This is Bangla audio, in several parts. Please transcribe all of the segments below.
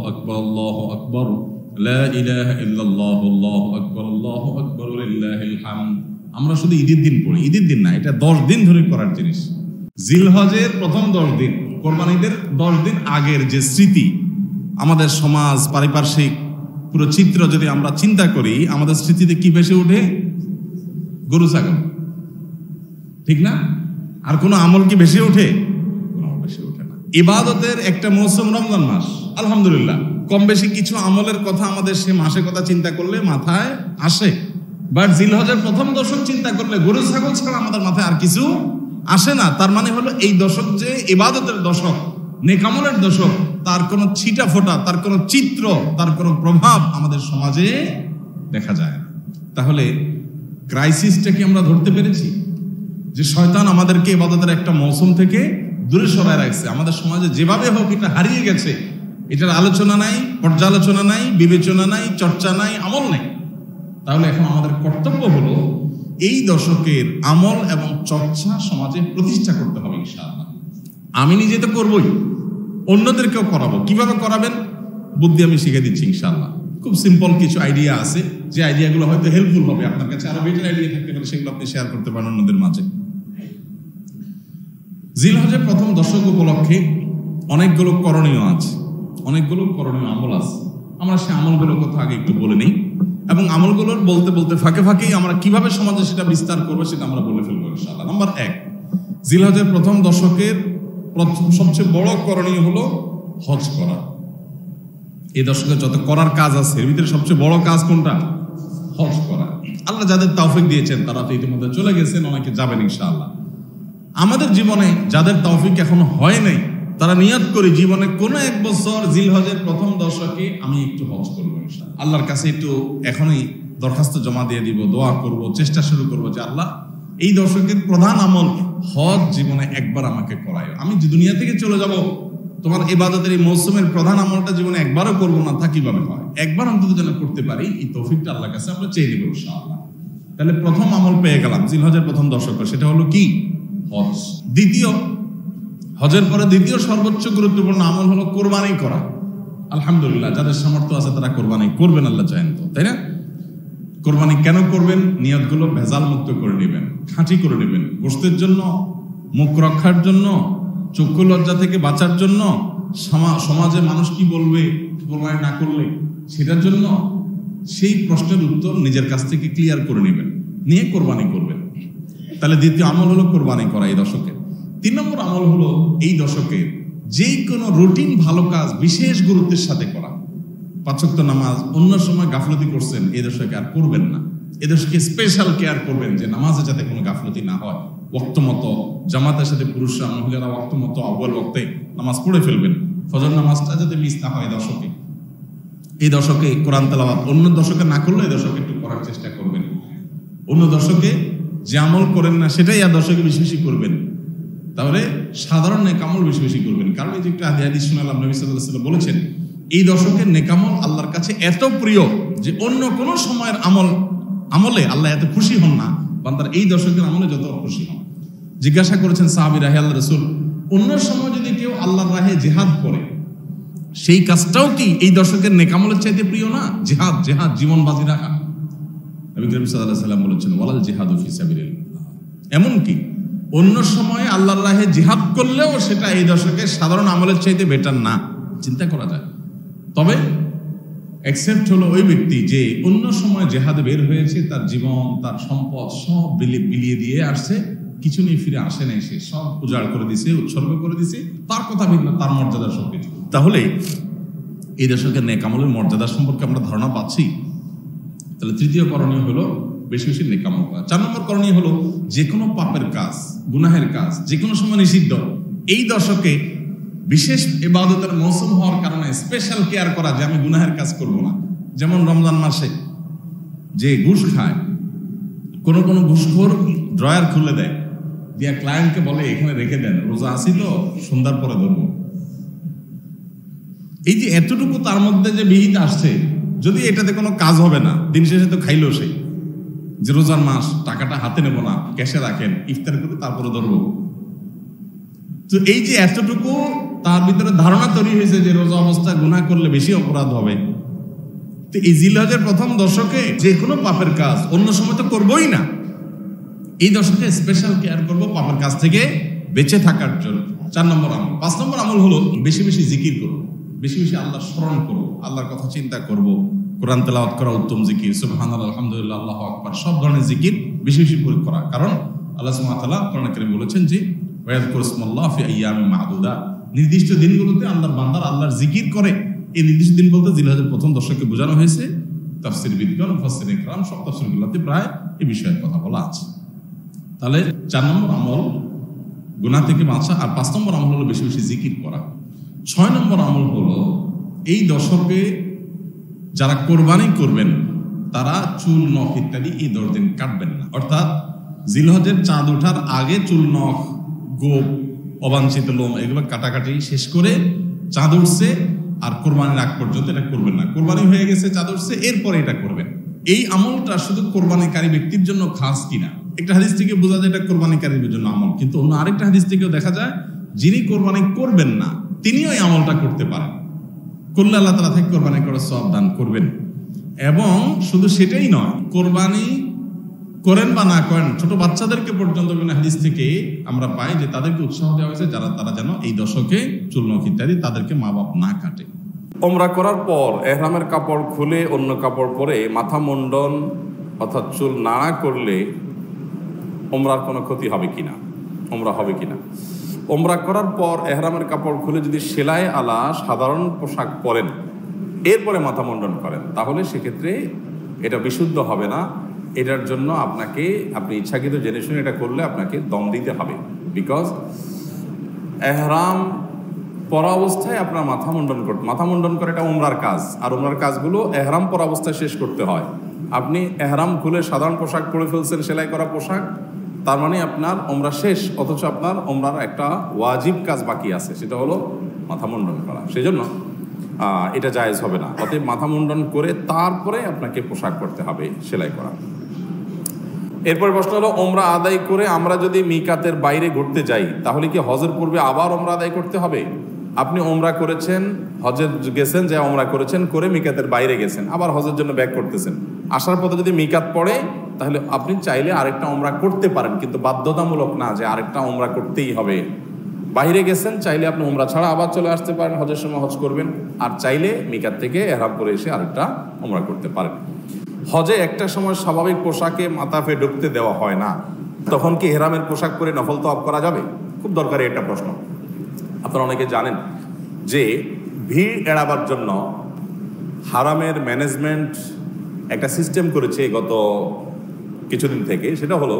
আল্লাহু আকবার, লা ইলাহা ইল্লাল্লাহু আল্লাহু আকবার লিল্লাহিল হামদ। আমরা শুধু ঈদের দিন পড়ি, ঈদের দিন না, এটা 10 দিন ধরে করার জিনিস। জিলহজের প্রথম 10 দিন, কোরবানিদের 10 দিন আগের যে স্মৃতি, আমাদের সমাজ পারিপার্শ্বিক পুরো চিত্র যদি আমরা চিন্তা করি, আমাদের স্মৃতিতে কি ভেসে ওঠে? গরু ছাগল, ঠিক না? আর কোনো আমল কি ভেসে ওঠে? কোনো ভেসে ওঠে না। ইবাদতের একটা মৌসুম রমজান মাস, আলহামদুলিল্লাহ কম বেশি কিছু আমলের কথা আমাদের সে মাসের কথা চিন্তা করলে মাথায় আসে। বাট জিলহজের প্রথম দশক চিন্তা করলে গরু ছাগল ছাড়া আমাদের মাথায় আর কিছু আসে না। তার মানে হলো এই দশক যে ইবাদতের দশক, নেকামলের দশক, তার কোনো ছিটা ফোটা, তার কোনো চিত্র, তার কোনো প্রভাব আমাদের সমাজে দেখা যায় না। তাহলে ক্রাইসিসটা কি আমরা ধরতে পেরেছি? যে শয়তান আমাদেরকে ইবাদতের একটা মৌসুম থেকে দূরে সরায় রাখছে। আমাদের সমাজে যেভাবে হোক এটা হারিয়ে গেছে, এটার আলোচনা নাই, পর্যালোচনা নাই, বিবেচনা নাই, চর্চা নাই, আমল নাই। তাহলে এখন আমাদের কর্তব্য হলো এই দশকের আমল এবং চর্চা সমাজে প্রতিষ্ঠা করতে হবে ইনশাআল্লাহ। আমি নিজে তো করবই, অন্যদেরকেও করাবো। কিভাবে করাবেন? বুদ্ধি আমি শিখে দিচ্ছি ইনশাআল্লাহ। খুব সিম্পল কিছু আইডিয়া আছে, যে আইডিয়াগুলো হয়তো হেল্পফুল হবে। আপনার কাছে আরো বেটার আইডিয়া থাকতে পারে, সেগুলো আপনি শেয়ার করতে পারেন অন্যদের মাঝে। জিলহজের প্রথম দশক উপলক্ষে অনেকগুলো করণীয় আছে, অনেকগুলো করণীয় আমল আছে। আমরা সে আমলগুলোর কথা আগে একটু বলে নিই, এবং আমলগুলোর বলতে বলতে ফাঁকে ফাঁকেই আমরা কিভাবে সমাজে সেটা বিস্তার করবো সেটা আমরা বলে ফেলবো ইনশাআল্লাহ। নাম্বার 1, জিলহজের প্রথম দশকের সবচেয়ে বড় করণীয় হলো হজ করা। এই দশকে যত করার কাজ আছে, এর ভিতরে সবচেয়ে বড় কাজ কোনটা? হজ করা। আল্লাহ যাদের তৌফিক দিয়েছেন তারা তো ইতিমধ্যে চলে গেছেন, অনেকে যাবেন ইনশাআল্লাহ। আমাদের জীবনে যাদের তৌফিক এখনো হয় নাই, তারা নিয়ত করি জীবনে কোনো এক বছর জিলহজের প্রথম দশকে আমি একটু হজ করবো ইনশাআল্লাহ। আল্লাহর কাছে একটু এখনই দরখাস্ত জমা দিয়ে দিব, দোয়া করব, চেষ্টা শুরু করবো যে আল্লাহ এই দশকের প্রধান আমল হজ জীবনে একবার আমাকে করায়। আমি দুনিয়া থেকে চলে যাব, তোমার ইবাদতের এই মৌসুমের প্রধান আমলটা জীবনে একবারও করবো না, তা কিভাবে হয়? একবার অন্তত যেন করতে পারি, এই তৌফিকটা আল্লাহর কাছে আমরা চেয়ে নিব ইনশাআল্লাহ। তাহলে প্রথম আমল পেয়ে গেলাম জিলহজের প্রথম দশকে, সেটা হলো কি? হজ। দ্বিতীয়, হজের পরে দ্বিতীয় সর্বোচ্চ গুরুত্বপূর্ণ আমল হলো কোরবানি করা। আলহামদুলিল্লাহ যাদের সামর্থ্য আছে তারা কোরবানি করবেন, আল্লাহ চাহেন তো, তাই না? কোরবানি কেন করবেন? নিয়তগুলো ভেজাল মুক্ত করে নেবেন, খাঁটি করে নেবেন। গোশতের জন্য, মুখ রক্ষার জন্য, চক্ষু লজ্জা থেকে বাঁচার জন্য, সমাজে মানুষ কি বলবে কোরবানি না করলে সেটার জন্য, সেই প্রশ্নের উত্তর নিজের কাছ থেকে ক্লিয়ার করে নেবেন, নিয়ে কোরবানি করবেন। তাহলে দ্বিতীয় আমল হলো কোরবানি করা এই দশকে। 3 নম্বর আমল হলো এই দশকে যে কোনো রুটিন ভালো কাজ বিশেষ গুরুত্বের সাথে করা। 5 ওয়াক্ত নামাজ অন্য সময় গাফলতি করছেন, এই দশকে আর করবেন না। এই দশকে স্পেশাল কেয়ার করবেন যে নামাজে যাতে কোনো গাফলতি না হয়। ওয়াক্ত মতো জামাতের সাথে পুরুষরা মহিলারা ওয়াক্ত মতো আউয়াল ওয়াক্তে নামাজ পড়ে ফেলবেন। ফজর নামাজটা যাতে মিস না হয় দশকে। এই দশকে কোরআন তেলাওয়াত অন্য দশকে না করলে এই দশকে একটু করার চেষ্টা করবেন। অন্য দশকে যে আমল করেন না সেটাই আর দশকে বেশি বেশি করবেন। তাহলে সাধারণ নেকামল বেশি বেশি করবেন। কারণ এই যে একটা হাদিস শুনালাম, নবী সাল্লাল্লাহু আলাইহি ওয়াসাল্লাম বলেছেন এই দশকের নেকামল আল্লাহর কাছে এত প্রিয় যে অন্য কোন সময়ের আমলে আল্লাহ এত খুশি হন না, বান্দার এই দশকের আমলে যত খুশি হন। জিজ্ঞাসা করেছেন সাহাবীরা, হে আল্লাহর রাসূল, অন্য সময় যদি কেউ আল্লাহর রাহে জিহাদ করে সেই কাজটাও কি এই দশকের নেকামলের চাইতে প্রিয় না? জিহাদ জীবন বাজি রাখা। নবী করিম সাল্লাল্লাহু আলাইহি ওয়াসাল্লাম বলেছেন ওয়ালাল জিহাদু ফি সাবিলিল্লাহ। এমনকি অন্য সময় আল্লাহর রাহে জিহাদ করলেও সেটা এই দশকের সাধারণ আমলের চাইতে বেটার না, চিন্তা করা যায়। তবে এক্সেপ্ট হলো ওই ব্যক্তি যে অন্য সময় জিহাদে বের হয়েছে, তার জীবন তার সম্পদ সব বিলিয়ে দিয়ে আসছে, কিছু নিয়ে ফিরে আসে নাই, সে সব উজাড় করে দিছে, উৎসর্গ করে দিছে, তার কথা ভিন্ন, তার মর্যাদা সবকিছু। তাহলে এই দশকের নেক আমলের মর্যাদা সম্পর্কে আমরা ধারণা পাচ্ছি। তাহলে তৃতীয় করণীয় হলো বেশি বেশি নেক আমল করা। 4 নম্বর করণীয় হলো যে কোনো পাপের কাজ, গুনাহের কাজ যে কোনো সময় নিষিদ্ধ, এই দশকে বিশেষ ইবাদতের মৌসুম হওয়ার কারণে স্পেশাল কেয়ার করা যে আমি গুনাহের কাজ করব না। যেমন রমজান মাসে যে ঘুষ খায়, কোন ঘুষখোর ড্রয়ার খুলে দেয়, দিয়া ক্লায়েন্টকে বলে এখানে রেখে দেন, রোজা আসি তো সন্ধ্যার পরে ধরবো। এই যে এতটুকু তার মধ্যে যে বিহিত আসছে, যদি এটাতে কোনো কাজ হবে না, দিন শেষে তো খাইলো সেই, যে রোজার মাস টাকাটা হাতে নেব না, ক্যাশে রাখেন, ইফতার করে তারপরে ধরবো। তো এই যে এতটুকু তার ভিতরে ধারণা তৈরি হয়েছে যে রোজা অবস্থায় গুনাহ করলে বেশি অপরাধ হবে। তো এই জিলহজের প্রথম দশকে যে কোনো পাপের কাজ অন্য সময় তো করবোই না, এই দশকে স্পেশাল কেয়ার করব পাপের কাজ থেকে বেঁচে থাকার জন্য। 4 নম্বর আমল। 5 নম্বর আমল হলো বেশি বেশি জিকির করো, বেশি বেশি আল্লাহ স্মরণ করো, আল্লাহর কথা চিন্তা করব, কোরআন তেলাওয়াত করা উত্তম জিকির, সুবহানাল্লাহ, আলহামদুলিল্লাহ, আল্লাহু আকবার, সব ধরনের জিকির বেশি বেশি করা। কারণ আল্লাহ সুবহানাহু ওয়া তাআলা কোরআনে কারীমে বলেছেন যে ওয়ায়াযকুরু ইসমাল্লাহ ফি আইয়ামিন মা'দুদাত, নির্দিষ্ট দিনগুলোতে আল্লাহর বান্দার আল্লাহর জিকির করে। এই নির্দিষ্ট দিন বলতে জিলহজের প্রথম দশকে বোঝানো হয়েছে। তাফসীরবিদগণ, মুফাসসিরিন ইকরাম সব তাফসীরগুলোতে প্রায় এই বিষয়ে কথা বলা আছে। তাহলে 4 নম্বর আমল গুনাহ থেকে বাঁচা, আর 5 নম্বর আমল হলো বেশি বেশি জিকির করা। 6 নম্বর আমল হলো এই দশকে যারা কোরবানি করবেন তারা চুল নখ ইত্যাদি এই 10 দিন কাটবেন না। অর্থাৎ জিলহজের চাঁদ ওঠার আগে চুল নখ, গোপ, অবাঞ্ছিত লোম এগুলো কাটাকাটি শেষ করে চাঁদ উঠছে আর কোরবানির আগ পর্যন্ত এটা করবেন না। কোরবানি হয়ে গেছে, চাঁদ উঠছে, এরপরে এটা করবেন। এই আমলটা শুধু কোরবানিকারী ব্যক্তির জন্য খাস কিনা, একটা হাদিস থেকে বোঝা যায় এটা কোরবানিকারীর জন্য আমল, কিন্তু অন্য আরেকটা হাদিস থেকেও দেখা যায় যিনি কোরবানি করবেন না তিনিও এই আমলটা করতে পারেন, করলে আল্লাহ তাআলা থেকে কোরবানি করার সওয়াব দান করবেন। এবং শুধু সেটাই নয়, কোরবানি করেন বা না করেন, ছোট বাচ্চাদেরকে পর্যন্ত হাদিস থেকে আমরা পাই যে তাদেরকে উৎসাহ দেওয়া হয়েছে তারা যেন এই দশকে চুল নখ ইত্যাদি তাদেরকে মা বাপ না কাটে। ওমরা করার পর এহরামের কাপড় খুলে অন্য কাপড় পরে মাথা মুন্ডন অর্থাৎ চুল না করলে ওমরার কোনো ক্ষতি হবে কিনা, ওমরা হবে কিনা। ওমরা করার পর এহরামের কাপড় খুলে যদি সেলাই আলা সাধারণ পোশাক পরেন এরপরে মাথা মুন্ডন করেন তাহলে সেক্ষেত্রে এটা বিশুদ্ধ হবে না। এটার জন্য আপনি ইচ্ছাকৃত জেনে শুনে এটা করলে আপনাকে দম দিতে হবে। বিকজ এহরাম পরা অবস্থায় আপনার মাথা মুন্ডন করে এটা উমরার কাজ, আর উমরার কাজগুলো এহরাম পরা অবস্থায় শেষ করতে হয়। আপনি এহরাম খুলে সাধারণ পোশাক পরে ফেলছেন, সেলাই করা পোশাক, তার মানে আপনার উমরা শেষ, অথচ আপনার উমরার একটা ওয়াজিব কাজ বাকি আছে, সেটা হলো মাথা মুন্ডন করা। সেজন্য এটা জায়েজ হবে না। অতএব মাথা মুন্ডন করে তারপরে আপনাকে পোশাক পরতে হবে সেলাই করা। এরপর প্রশ্ন হলো, ওমরা আদায় করে আমরা যদি মিকাতের বাইরে ঘুরতে যাই তাহলে কি হজের পূর্বে আবার ওমরা আদায় করতে হবে? আপনি ওমরা করেছেন, হজে গেছেন, যা ওমরা করেছেন, করে মিকাতের বাইরে গেছেন, আবার হজের জন্য ব্যাক করতেছেন, আসার পথে যদি মিকাত পড়ে তাহলে আপনি চাইলে আরেকটা ওমরা করতে পারেন, কিন্তু বাধ্যতামূলক না যে আরেকটা ওমরা করতেই হবে। বাইরে গেছেন, চাইলে আপনি ওমরা ছাড়া আবার চলে আসতে পারেন, হজের সময় হজ করবেন, আর চাইলে মিকাত থেকে এহরাম করে এসে আরেকটা ওমরা করতে পারেন। হজে একটা সময় স্বাভাবিক পোশাকে মাতাফে ঢুকতে দেওয়া হয় না, তখন কি এহরামের পোশাক পরে নফল তওয়াফ করা যাবে? খুব দরকারি একটা প্রশ্ন। আপনারা অনেকে জানেন যে ভিড় এড়াবার জন্য হারামের ম্যানেজমেন্ট একটা সিস্টেম করেছে গত কিছুদিন থেকে। সেটা হলো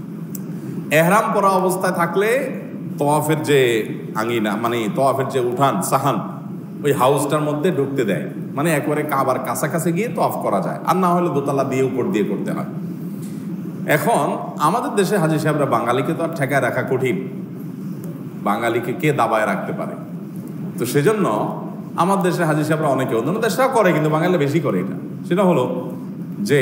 এহরাম পরা অবস্থায় থাকলে তওয়াফের যে আঙ্গিনা, মানে তওয়াফের যে উঠান সাহান, ওই হাউসটার মধ্যে ঢুকতে দেয়, মানে একবারে কাবার কাছাকাছি গিয়ে তওয়াফ করা যায়, আর না হলে দোতলা দিয়ে উপর দিয়ে করতে হয়। এখন আমাদের দেশে হাজী সাহেবরা, বাঙালিকে তো আর ঠেকায় রাখা কঠিন, বাঙালিকে কে দাবায় রাখতে পারে? তো সেজন্য আমার দেশে হাজী সাহেবরা অনেকে, অন্য দেশটাও করে কিন্তু বাঙালি বেশি করে এটা। সেটা হলো যে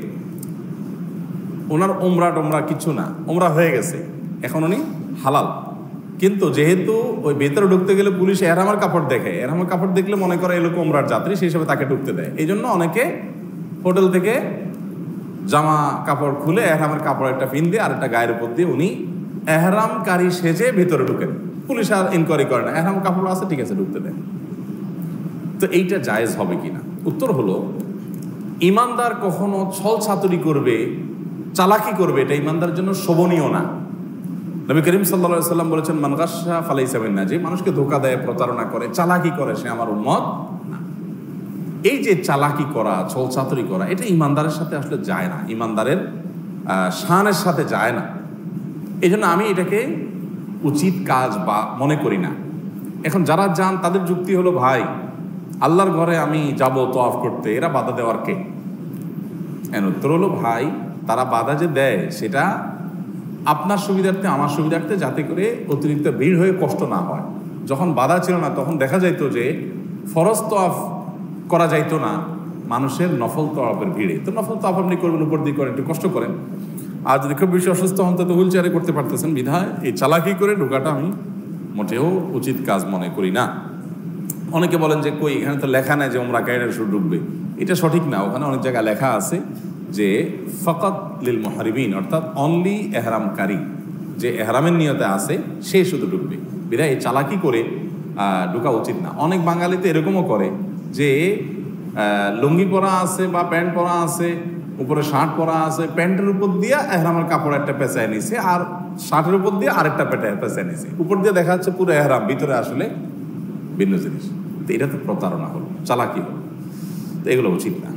ওনার ওমরা টোমরা কিছু না, ওমরা হয়ে গেছে, এখন উনি হালাল, কিন্তু যেহেতু ওই ভেতরে ঢুকতে গেলে পুলিশ এহরামের কাপড় দেখে, এহরামের কাপড় দেখলে মনে করে এই লোক ওমরার যাত্রী, সেই হিসাবে তাকে ঢুকতে দেয়। এই জন্য অনেকে হোটেল থেকে জামা কাপড় খুলে এহরামের কাপড় একটা পিন দিয়ে আর একটা গায়ের উপর দিয়ে উনি এহরামকারী সেজে ভেতরে ঢুকেন, পুলিশ আর ইনকোয়ারি করে না, এহরাম কাপড় আছে, ঠিক আছে, ঢুকতে দেয়। তো এইটা জায়েজ হবে কিনা? উত্তর হলো, ইমানদার কখনো ছল ছাতুরি করবে, চালাকি করবে, এটা ইমানদারের জন্য শোভনীয় না। নবী করিম সাল্লাল্লাহু আলাইহি ওয়াসাল্লাম বলেছেন, মান গাশশা ফালাইসা মিন্না, যে মানুষকে ধোঁকা দেয়, প্রতারণা করে, চালাকি করে, সে আমার উম্মত না। এই যে চালাকি করা, ছল ছাতুরি করা, এটা ইমানদারের সাথে আসলে যায় না, ইমানদারের শানের সাথে যায় না। এই জন্য আমি এটাকে উচিত কাজ বা মনে করি না। এখন যারা যান তাদের যুক্তি হলো, ভাই আল্লাহর ঘরে আমি যাব তওয়াফ করতে, এরা বাধা দেওয়ার কে? এর উত্তর হলো, ভাই তারা বাধা যে দেয় সেটা আপনার সুবিধার্থে, আমার সুবিধার্থে, যাতে করে অতিরিক্ত ভিড় হয়ে কষ্ট না হয়। যখন বাধা ছিল না তখন দেখা যাইতো যে ফরজ তওয়াফ করা যাইতো না মানুষের নফল তওয়াফের ভিড়ে। তো নফল তওয়াফ আপনি করবেন, উপর দিয়ে করেন, একটু কষ্ট করেন। আর যদি খুব বেশি অসুস্থ হন তো হুইল চেয়ারে করতে পারতেছেন, বিধায় এই চালাকি করে ঢোকাটা আমি মোটেও উচিত কাজ মনে করি না। অনেকে বলেন যে কই এখানে তো লেখা নাই যে ওমরাকারীরা শুধু ডুববে, এটা সঠিক না। ওখানে অনেক জায়গায় লেখা আছে যে ফাকাত লিল মুহরিমিন, অর্থাৎ অনলি এহরামকারী, যে এহরামের নিয়তে আছে সে শুধু ডুববে। বিধায় এই চালাকি করে ঢোকা উচিত না। অনেক বাঙালিতে এরকমও করে যে লুঙ্গি পরা আছে বা প্যান্ট পরা আছে, উপরে শার্ট পরা আছে, প্যান্টের উপর দিয়ে এহরামের কাপড় একটা পেঁচায় নিছে, আর শার্টের উপর দিয়ে আরেকটা পেঁচায় নিছে, উপর দিয়ে দেখা যাচ্ছে পুরো এহরাম, ভিতরে আসলে ভিন্ন জিনিস। তো এটা তো প্রতারণা হলো, চালাকি হলো, তো এগুলো উচিত না।